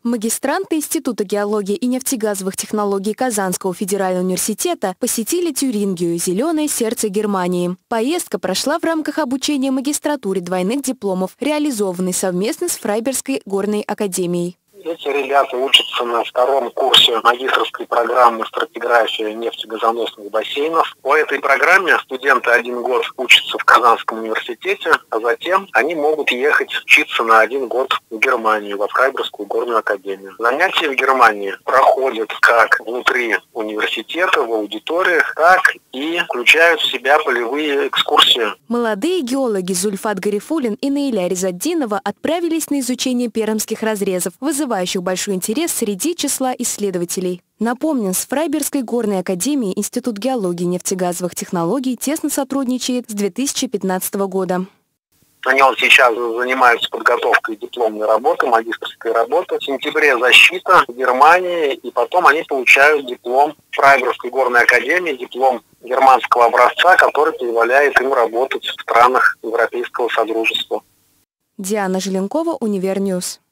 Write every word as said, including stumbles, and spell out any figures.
Магистранты Института геологии и нефтегазовых технологий Казанского федерального университета посетили Тюрингию – зеленое сердце Германии. Поездка прошла в рамках обучения магистратуре двойных дипломов, реализованной совместно с Фрайбургской горной академией. Эти ребята учатся на втором курсе магистерской программы стратиграфия нефтегазоносных бассейнов. По этой программе студенты один год учатся в Казанском университете, а затем они могут ехать учиться на один год в Германию, во Фрайбургскую горную академию. Занятия в Германии проходят как внутри университета, в аудиториях, так и включают в себя полевые экскурсии. Молодые геологи Зульфат Гарифуллин и Наиля Ризатдинова отправились на изучение пермских разрезов, вызывающих большой интерес среди числа исследователей. Напомним, с Фрайбургской горной академией Институт геологии и нефтегазовых технологий тесно сотрудничает с две тысячи пятнадцатого года. Они вот сейчас занимаются подготовкой дипломной работы, магистерской работы. В сентябре защита в Германии, и потом они получают диплом Фрайбургской горной академии, диплом германского образца, который позволяет им работать в странах Европейского Содружества. Диана Желенкова, Универньюз.